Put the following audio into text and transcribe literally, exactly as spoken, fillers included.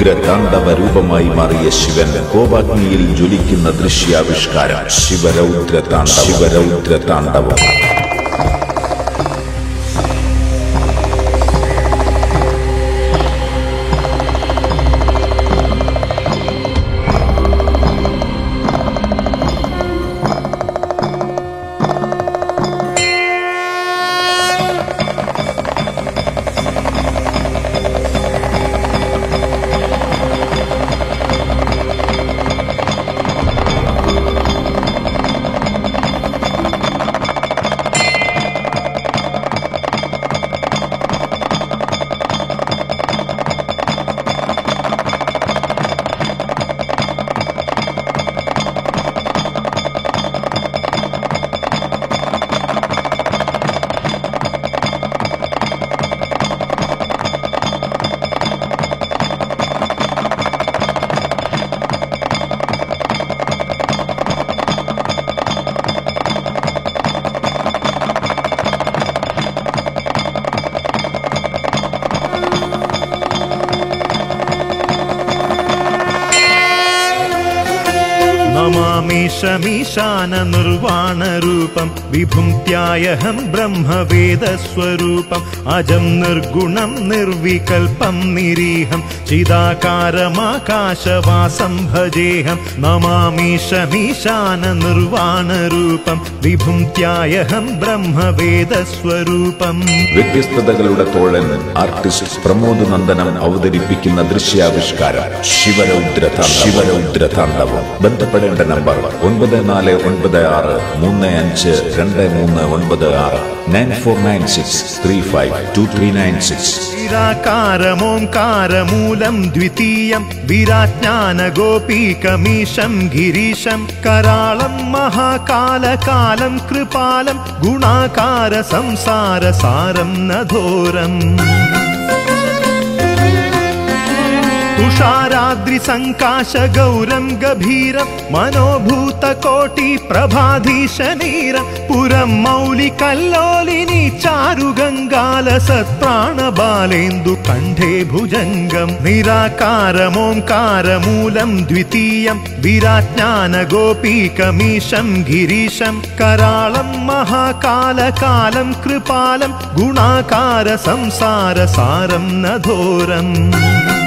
ഉഗ്ര താണ്ഡവ രൂപമായി മാറിയ ശിവൻ കോപാഗ്നിയിൽ ജ്വലിക്കുന്ന ദൃശ്യാവിഷ്കാരം ശിവരൗദ്ര താണ്ഡവം ശിവരൗദ്ര താണ്ഡവം. नमामीशमीशान निर्वाणरूपं विभुं ध्यायहं ब्रह्मवेदस्वरूपम् अजं निर्गुणं निर्विकल्पं निरीहं चिदाकारमाकाशवासं भजेऽहं नमामीशमीशान निर्वाणरूपं विभुं ध्यायहं ब्रह्मवेदस्वरूपम्. വ്യത്യസ്തതകളുടെ തോഴൻ ആർട്ടിസ്റ്റ് പ്രമോദ് നന്ദനം അവതരിപ്പിക്കുന്ന ദൃശ്യാവിഷ്കാരം ശിവരൗദ്ര ശിവരൗദ്ര താണ്ഡവം. ബന്ധപ്പെടേണ്ട നമ്പർ ഒൻപത് നാല് ഒൻപത് ആറ് മൂന്ന് അഞ്ച് രണ്ട് മൂന്ന് ഒൻപത് ആറ് nine four nine six three five two three nine six. निराकारमोङ्कारमूलं द्वितीयं विराज्ञानगोपीकमीशं गिरीशं करालं महाकालकालं कृपालं गुणाकार संसारसारं नधोरम्. तुषाराद्रिसङ्काशगौरं गभीरं मनोभूतकोटिप्रभाधीशनीरं पुरं मौलिकल्लोलिनी चारुगङ्गालसत्प्राणबालेन्दुकण्ठे भुजङ्गं निराकारमोङ्कारमूलं द्वितीयं विराज्ञानगोपीकमीशं गिरीशं करालं महाकालकालं कृपालं गुणाकार संसारसारं नधोरम्.